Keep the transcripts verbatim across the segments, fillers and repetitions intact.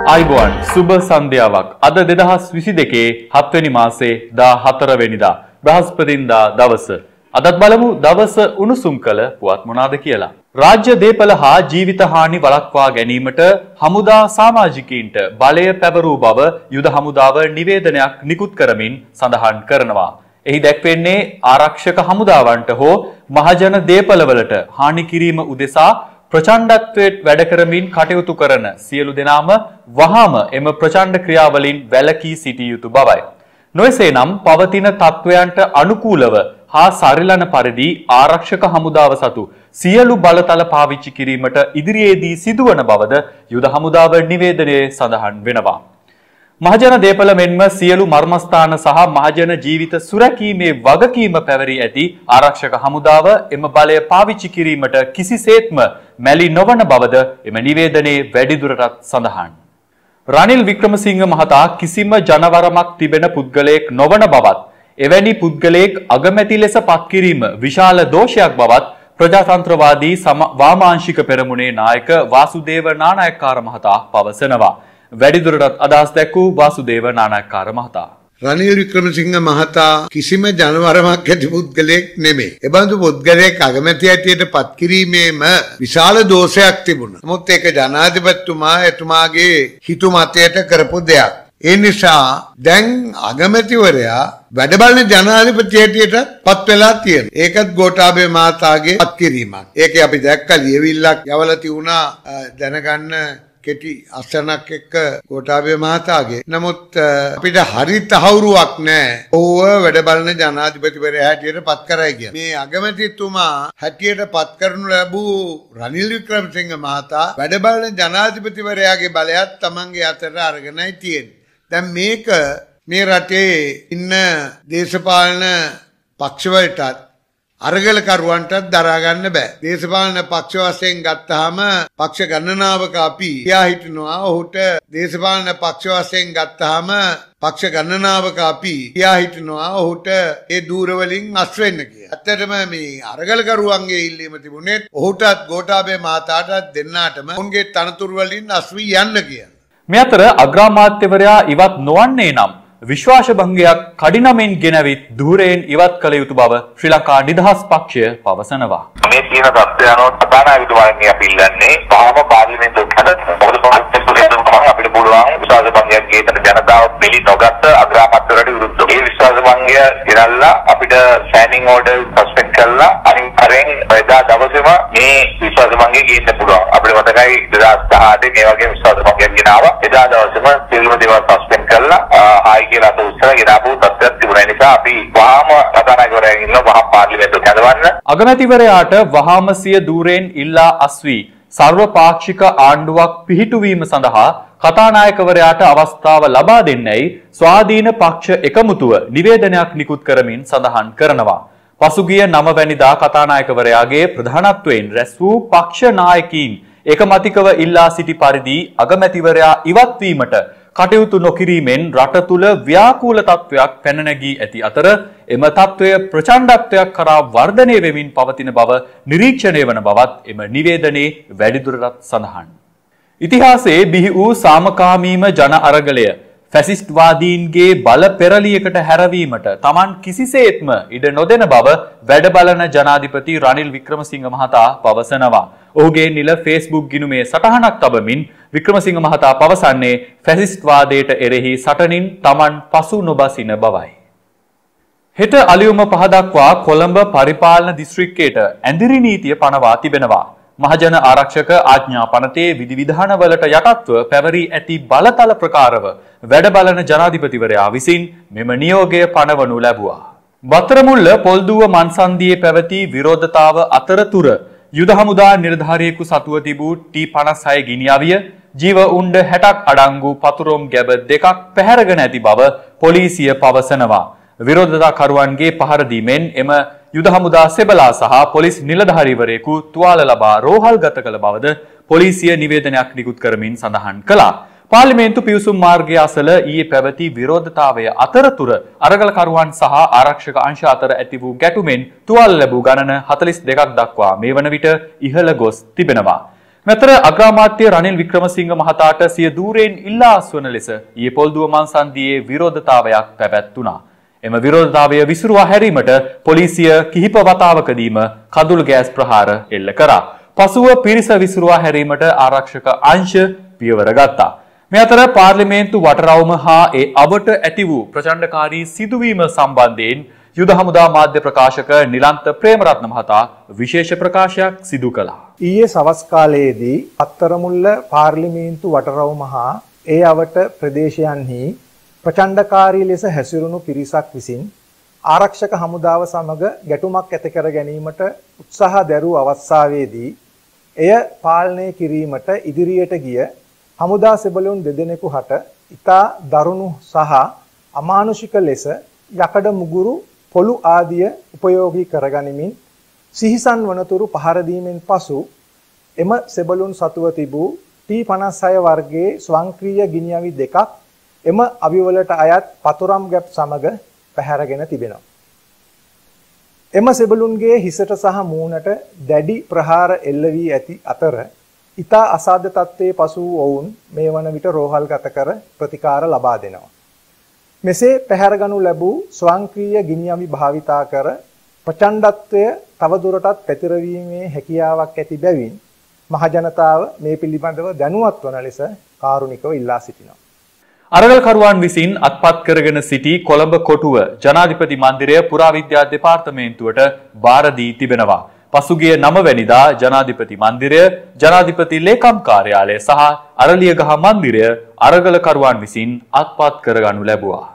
ආයිබෝන් සුබ සන්ධ්‍යාවක් අද දෙදහස් විසි දෙකේ හත්වෙනි මාසේ දාහතර වෙනිදා බ්‍රහස්පතින්දා දවස අදත් බලමු දවස උණුසුම් කළ පුවත් මොනවාද කියලා. රාජ්‍ය දේපල හා ජීවිත හානි වළක්වා ගැනීමට හමුදා සමාජිකයින්ට බලය පැවරූ බව යුද හමුදාව නිවේදනයක් නිකුත් කරමින් සඳහන් කරනවා. එහි දැක්වෙන්නේ ආරක්ෂක හමුදාවන්ට හෝ මහජන දේපලවලට හානි කිරීම උදෙසා ප්‍රචණ්ඩත්වයට වැඩ කරමින් කටයුතු කරන සියලු දෙනාම වහාම එම ප්‍රචණ්ඩ ක්‍රියාවලින් වැළකී සිටිය යුතු බවයි. නොයසේනම් පවතින තත්වයන්ට අනුකූලව හා සරිලන පරිදි ආරක්ෂක හමුදාව සතු සියලු බලතල පාවිච්චි කිරීමට ඉදිරියේදී සිදුවන බවද යුද හමුදාව නිවේදනයේ සඳහන් වෙනවා. මහජන දේපල මෙන්ම සියලු මර්මස්ථාන සහ මහජන ජීවිත සුරැකීමේ වගකීම පැවරී ඇති ආරක්ෂක හමුදාව එම බලය පාවිච්චි කිරීමට කිසිසේත්ම මැලි නොවන බවද එම නිවේදනයේ වැඩිදුරටත් සඳහන්. රනිල් වික්‍රමසිංහ මහතා කිසිම ජනවරමක් තිබෙන පුද්ගලයෙක් නොවන බවත් එවැනි පුද්ගලයෙක් අගමැති ලෙස පත්කිරීම විශාල දෝෂයක් බවත් ප්‍රජාතන්ත්‍රවාදී වාමාංශික පෙරමුණේ නායක වාසුදේව නානායක්කාර මහතා පවසනවා. වැඩිදුරටත් අදහස් දැක්වූ වාසුදේව නානායක්කාර මහතා. රනිල් වික්‍රමසිංහ මහතා කිසිම ජනවරමක් ඇති පුද්ගලයෙක් නෙමෙයි. එබඳු පුද්ගලයෙක් අගමැති ඇටියට පත් කිරීමේම විශාල දෝෂයක් තිබුණා. නමුත් ඒක ජනාධිපතිතුමා එතුමාගේ හිතු මතයට කරපු දෙයක්. ඒ නිසා දැන් අගමැතිවරයා වැඩ බලන ජනාධිපති හැටියට පත් වෙලා තියෙනවා. ඒකත් ගෝඨාභය මහතාගේ පත් කිරීමක්. ඒකේ අපි දැක්ක ලියවිල්ලක් යවලා තියුණා දැනගන්න කෙටි අසනක් එක්ක ගෝඨාභය මහතාගේ. නමුත් අපිට හරි තහවුරුවක් නැහැ. ඔව්ව වැඩ බලන ජනාධිපතිවරයා හැටියට පත් කරයි කියන. මේ අගමැතිතුමා හැටියට පත් කරනු ලැබූ රනිල් වික්‍රමසිංහ මහතා වැඩ බලන ජනාධිපතිවරයාගේ බලයත් තමන්ගේ අතට අරගෙනයි තියෙන්නේ. දැන් මේක මේ රටේ ඉන්න දේශපාලන පක්ෂවලටත් අරගලකරුවන්ටත් දරා ගන්න බෑ. දේශපාලන පක්ෂ වශයෙන් ගත්තාම පක්ෂ ගණනාවක අපි කියා හිටිනවා ඔහුට දේශපාලන පක්ෂ වශයෙන් ගත්තාම පක්ෂ ගණනාවක අපි කියා හිටිනවා ඔහුට ඒ දූර වලින් නැස් වෙන්න කියලා. ඇත්තටම මේ අරගලකරුවන්ගේ ඉල්ලීම තිබුණේ ඔහුටත් ගෝඨාභය මහතාටත් දෙන්නාටම ඔවුන්ගේ තනතුරු වලින් නැස් වී යන්න කියලා. මේ අතර අග්‍රාමාත්‍යවරයා ඉවත් නොවන්නේ නම් විශ්වාස භංගයක් කඩිනමින් ගෙනවිත් ධූරයෙන් ඉවත් කළ යුතු බව ශ්‍රී ලංකා නිදහස් පක්ෂය පවසනවා. මේ කියන තත්ත්වය අනුව ප්‍රධානාධිපතිතුමාණන් අපි ඉල්ලන්නේ පහම පාර්ලිමේන්තුවට මොකද පාර්ලිමේන්තුවට අපිට පුළුවන් විශ්වාස භංගයක් ගේතන ජනතාව පිළි නොගත් අග්‍රාමාත්‍යවරයාට විරුද්ධව ඒ විශ්වාස භංගය ගෙනල්ලා අපිට සෑනින් ඕඩර් සස්පෙන්ඩ් කරලා අනිවාර්යෙන් එදා දවසේම මේ විශ්වාස භංගය ගේන්න පුළුවන්. අපිට මතකයි දෙදහස් දහඅටේ මේ වගේ විශ්වාස භංගයක් ගෙනාවා. එදා දවසේම සියලුම දේවල් සස්පෙන්ඩ් කරලා ආයි කියලා උත්තර ගෙනාවු තත්ත්වයක් තිබුණා. නිසා අපි වහාම කතානායකවරයාගෙන් ඉල්ලන වහාම පාර්ලිමේන්තුවට යවන්න. අගමැතිවරයාට වහාම සිය ධූරයෙන් ඉල්ලා අස්වී සර්වපාක්ෂික ආණ්ඩුවක් පිහිටුවීම සඳහා කතානායකවරයාට අවස්ථාව ලබා දෙන්නයි ස්වාධීන පක්ෂ එකමුතුව නිවේදනයක් නිකුත් කරමින් සඳහන් කරනවා. පසුගිය නව වැනිදා කතානායකවරයාගේ ප්‍රධානත්වයෙන් රැස් වූ පක්ෂ නායකයින් එකමතිකව ඉල්ලා සිටි පරිදි අගමැතිවරයා ඉවත් වීමට කටයුතු නොකිරීමෙන් රට තුල ව්‍යාකූල තත්වයක් පැන නැගී ඇති අතර එම තත්වය ප්‍රචණ්ඩත්වයක් කරා වර්ධනය වෙමින් පවතින බව නිරීක්ෂණය වන බවත් එම නිවේදනයේ වැඩිදුරටත් සඳහන්. ඉතිහාසයේ බිහි වූ සාමකාමීම ජන අරගලය ෆැසිස්ට්වාදීන්ගේ බල පෙරලියකට හැරවීමට Taman කිසිසේත්ම ඉඩ නොදෙන බව වැඩ බලන ජනාධිපති රනිල් වික්‍රමසිංහ මහතා පවසනවා. ඔහුගේ නිල Facebook ගිණුමේ සටහනක් තබමින් වික්‍රමසිංහ මහතා පවසන්නේ ෆැසිස්ට්වාදයට එරෙහි සටනින් Taman පසු නොබසින බවයි. හෙට අලියුම පහ දක්වා කොළඹ පරිපාලන දිස්ත්‍රික්කයට ඇඳිරි නීතිය පනවා තිබෙනවා. මහජන ආරක්ෂක ආඥා පනතේ විධිවිධානවලට යටත්ව පැවරී ඇති බලතල ප්‍රකාරව වැඩ බලන ජනාධිපතිවරයා විසින් මෙම නියෝගය පනවනු ලැබුවා. බත්තරමුල්ල පොල්දුව මන්සන්දියේ පැවති විරෝධතාව අතරතුර යුද හමුදා නිලධාරියෙකු සතුව තිබූ ටී පනස් හය ගිනි අවිය ජීව උණ්ඩ හැටක් අඩංගු පතුරුම් ගැබ දෙකක් පැහැරගෙන ඇති බව පොලිසිය පවසනවා. විරෝධතාකරුවන්ගේ පහර දීමෙන් එම යුද හමුදා සෙබලා සහ පොලිස් නිලධාරීවරයෙකු තුවාල ලබා රෝහල්ගත කළ බවද පොලිසිය නිවේදනයක් නිකුත් කරමින් සඳහන් කළා. පාර්ලිමේන්තු පිවිසුම් මාර්ගය අසල ඊයේ පැවති විරෝධතාවය අතරතුර අරගලකරුවන් සහ ආරක්ෂක අංශ අතර ඇති වූ ගැටුමෙන් තුවාල ලැබූ ගණන හතළිස් දෙකක් දක්වා මේ වන විට ඉහළ ගොස් තිබෙනවා. මෙතර අග්‍රාමාත්‍ය රනිල් වික්‍රමසිංහ මහතාට සිය ධූරයෙන් ඉල්ලා අස්වන ලෙස ඊයේ පොල්දුව මන්සන්දියේ විරෝධතාවයක් පැවැත්වුණා. එම විරෝධතාවය විසිරුවා හැරීමට පොලිසිය කිහිප වතාවකදීම කඳුළු ගෑස් ප්‍රහාර එල්ල කරා. පසුව පිරිස විසිරුවා හැරීමට ආරක්ෂක අංශ පියවර ගත්තා. මේ අතර පාර්ලිමේන්තු වටරවුම හා ඒ අවට ඇති වූ ප්‍රචණ්ඩකාරී සිදුවීම සම්බන්ධයෙන් යුද හමුදා මාධ්‍ය ප්‍රකාශක නිලන්ත ප්‍රේමරත්න මහතා විශේෂ ප්‍රකාශයක් සිදු කළා. ඊයේ සවස් කාලයේදී අත්තරමුල්ල පාර්ලිමේන්තු වටරවුම හා ඒ අවට ප්‍රදේශයන්හි ප්‍රචණ්ඩකාරී ලෙස හැසිරුණු පිරිසක් විසින් ආරක්ෂක හමුදාව සමග ගැටුමක් ඇති කර ගැනීමට උත්සාහ දැරූ අවස්ථාවේදී එය පාලනය කිරීමට ඉදිරියට ගිය හමුදා සෙබළුන් දෙදෙනෙකු හට ඉතා දරුණු සහ අමානුෂික ලෙස යකඩ මුගුරු පොළු ආදිය උපයෝගී කරගනිමින් සිහිසන් වනතුරු පහර දීමෙන් පසු එම සෙබළුන් සතුව තිබූ ටී පනස් හය වර්ගයේ ස්වංක්‍රීය ගිනිඅවි දෙකක් එම අවිවලට අයත් පතුරම් ගැප් සමග පැහැරගෙන තිබෙනවා. එම සෙබළුන්ගේ හිසට සහ මූණට දැඩි ප්‍රහාර එල්ල වී ඇති අතර ඉතා අසාධ්‍ය තත්ත්වයේ පසු වූ ඔවුන් මේ වන විට රෝහල්ගත කර ප්‍රතිකාර ලබා දෙනවා. මෙසේ පැහැරගනු ලැබූ ස්වංක්‍රීය ගිනිඅවි භාවිතා කර ප්‍රචණ්ඩත්වය තවදුරටත් පැතිරවීමේ හැකියාවක් ඇති බැවින් මහජනතාව මේ පිළිබඳව දැනුවත් වන ලෙස කාරුණිකව ඉල්ලා සිටිනවා. අරගල්කරුවන් විසින් අත්පත් කරගෙන සිටි කොළඹ කොටුව ජනාධිපති මන්දිරය පුරාවිද්‍යා දෙපාර්තමේන්තුවට භාර දී තිබෙනවා. පසුගිය නව වැනිදා ජනාධිපති මන්දිරය, ජනාධිපති ලේකම් කාර්යාලය සහ අරලියගහ මන්දිරය අරගලකරුවන් විසින් අත්පත් කරගනු ලැබුවා.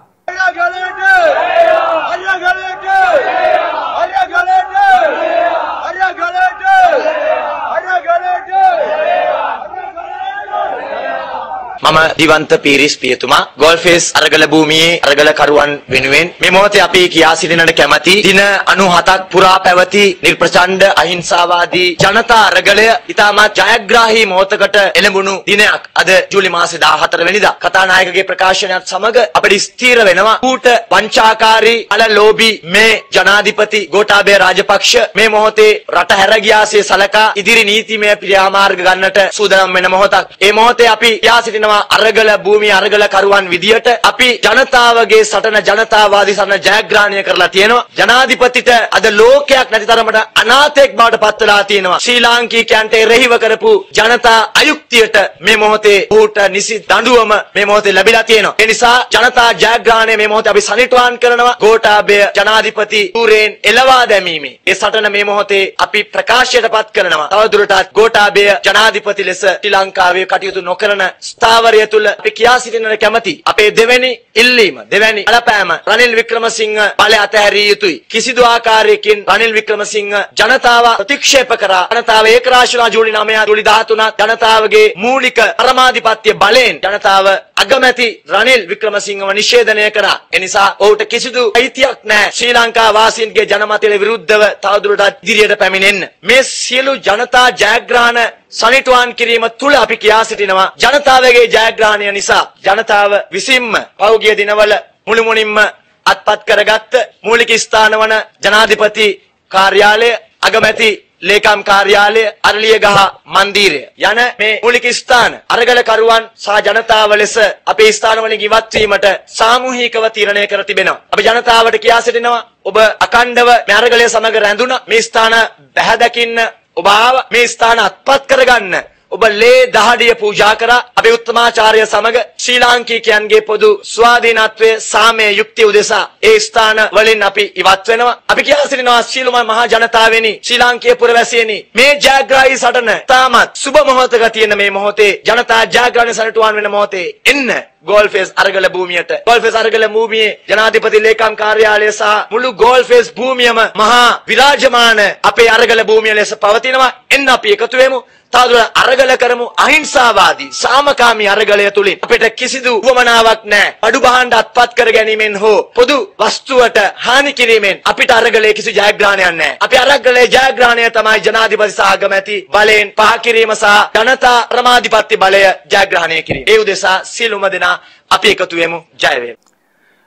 මම දිවන්ත පීරිස් පියතුමා ගෝල්ෆේස් අරගල භූමියේ අරගල කරුවන් වෙනුවෙන් මේ මොහොතේ අපි කියා සිටින්නට කැමැති දින අනූහතක් පුරා පැවති නිර්ප්‍රචණ්ඩ අහිංසාවාදී ජනතා අරගලය ඉතාමත් ජයග්‍රාහී මොහොතකට එළඹුණු දිනයක් අද ජූලි මාසේ දාහතර වෙනිදා කතානායකගේ ප්‍රකාශනයත් සමග අපිට ස්ථීර වෙනවා ඌට වංචාකාරී අලලෝභී මේ ජනාධිපති ගෝඨාභය රාජපක්ෂ මේ මොහොතේ රට හැර ගියාසේ සලකා ඉදිරි නීතිමය ක්‍රියාමාර්ග ගන්නට සූදානම් වෙන මොහොතක්. ඒ මොහොතේ අපි කියා සිටිනවා අරගල භූමිය අරගල කරුවන් විදියට අපි ජනතාවගේ සටන ජනතාවාදී සටන ජයග්‍රහණය කරලා තියෙනවා. ජනාධිපතිට අද ලෝකයක් නැති තරමට අනාථයෙක් බවට පත් වෙලා තියෙනවා. ශ්‍රී ලාංකිකයන්ට එරෙහිව කරපු ජනතා අයුක්තියට මේ මොහොතේ ඌට නිසි දඬුවම මේ මොහොතේ ලැබිලා තියෙනවා. ඒ නිසා ජනතා ජයග්‍රහණය මේ මොහොතේ අපි සනිටුහන් කරනවා. ගෝඨාභය ජනාධිපති ධූරයෙන් එළවා දැමීමේ ඒ සටන මේ මොහොතේ අපි ප්‍රකාශයටපත් කරනවා. තවදුරටත් ගෝඨාභය ජනාධිපති ලෙස ශ්‍රී ලංකාවේ කටයුතු නොකරන ස්ථාවරය තුල අපි කියා සිටින්නට කැමැති අපේ දෙවැනි ඉල්ලීම දෙවැනි බලපෑම රනිල් වික්‍රමසිංහ බලය අතහැරිය යුතුයි. කිසිදු ආකාරයකින් රනිල් වික්‍රමසිංහ ජනතාව ප්‍රතික්ෂේප කරා. ජනතාව ඒකරාශී ජූලි නවය ජූලි දහතුන ජනතාවගේ මූලික පරමාධිපත්‍ය බලයෙන් ජනතාව අගමැති රනිල් වික්‍රමසිංහව නිෂේධනය කරා. එනිසා ඔහුට කිසිදු අයිතියක් නැහැ ශ්‍රී ලංකා වාසීන්ගේ ජනමතයට විරුද්ධව තවදුරටත් ඉදිරියට පැමිණෙන්න. මේ සියලු ජනතා ජයග්‍රහණ සනිටුහන් කිරීම තුල අපි කියා සිටිනවා ජනතාවගේ ජයග්‍රහණය නිසා ජනතාව විසින්ම පෞගිය දිනවල මුළුමනින්ම අත්පත් කරගත්ත මූලික ස්ථාන වන ජනාධිපති කාර්යාලය, අගමැති ලේකම් කාර්යාලය, අරලියගහ මන්දිරය යන මේ මූලික ස්ථාන අරගල කරුවන් සහ ජනතාව ලෙස අපේ ස්ථාන වලින් ඉවත් වීමට සාමූහිකව තීරණය කර තිබෙනවා. අපි ජනතාවට කියා සිටිනවා ඔබ අකණ්ඩව මේ අරගලය සමග රැඳුණා. මේ ස්ථාන බැහැ දකින්න ඔබ ආවා. මේ ස්ථාන අත්පත් කරගන්න ඔබ ලේ දහඩිය පූජා කරා. අපේ උත්තමාචාර්ය සමග ශ්‍රී ලාංකිකයන්ගේ පොදු ස්වාධීනත්වයේ සාමයේ යුක්තිය උදෙසා ඒ ස්ථාන වලින් අපි ඉවත් වෙනවා. අපි කියා සිටිනවා සියලුම මහා ජනතාවෙනි, ශ්‍රී ලාංකීය පුරවැසියනි, මේ ජයග්‍රාහී සටන තාමත් සුබ මොහොතක තියෙන මේ මොහොතේ ජනතා ජයග්‍රහණ සටුවන් වෙන මොහොතේ එන්න ගෝල්ෆේස් අරගල භූමියට. ගෝල්ෆේස් අරගල භූමියේ ජනාධිපති ලේකම් කාර්යාලය සහ මුළු ගෝල්ෆේස් භූමියම මහා විරාජමාන අපේ අරගල භූමිය ලෙස පවතිනවා. එන්න අපි එකතු වෙමු. තවදුරටත් අරගල කරමු. අහිංසාවාදී සාමකාමී අරගලය තුලින් අපිට කිසිදු උවමනාවක් නැහැ. අඩු බහඬ අත්පත් කර ගැනීමෙන් හෝ පොදු වස්තුවට හානි කිරීමෙන් අපිට අරගලයේ කිසි ජයග්‍රහණයක් නැහැ. අපි අරගලයේ ජයග්‍රහණය තමයි ජනාධිපති සහ අගමැති බලයෙන් පහ කිරීම සහ ජනතා ප්‍රමාධිපත්‍ය බලය ජයග්‍රහණය කිරීම. ඒ උදෙසා සියලුම දෙනා අපි එකතු වෙමු. ජය වේවා.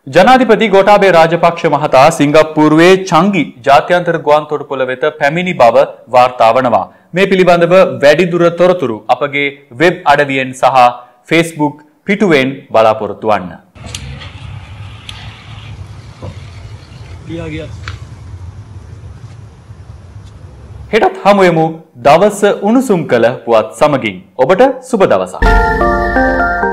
ජනාධිපති ගෝඨාභය රාජපක්ෂ මහතා සිංගප්පූරුවේ චංගි ජාත්‍යන්තර ගුවන් තොටුපොළ වෙත පැමිණි බව වාර්තා වනවා. මේ පිළිබඳව වැඩිදුර තොරතුරු අපගේ වෙබ් අඩවියෙන් සහ Facebook පිටුවෙන් බලාපොරොත්තු වන්න. හෙටත් හමුවෙමු දවස උණුසුම් කළ පුවත් සමගින්. ඔබට සුබ දවසක්.